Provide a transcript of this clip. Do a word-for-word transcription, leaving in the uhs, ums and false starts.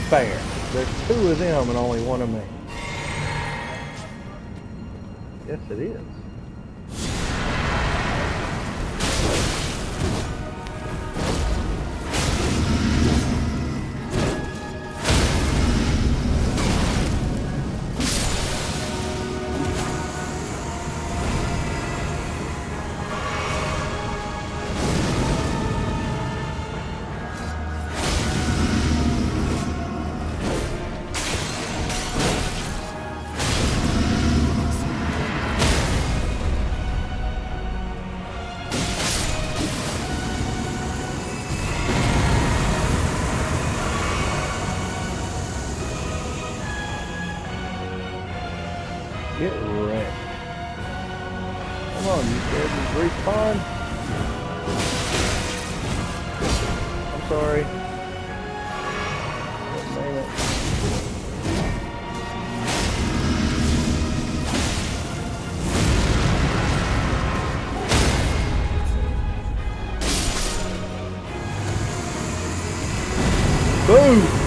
fair. There's two of them and only one of me. Yes, it is. Get wrecked. Come on, you scared to respawn? I'm sorry. Oh, damn it. Boom!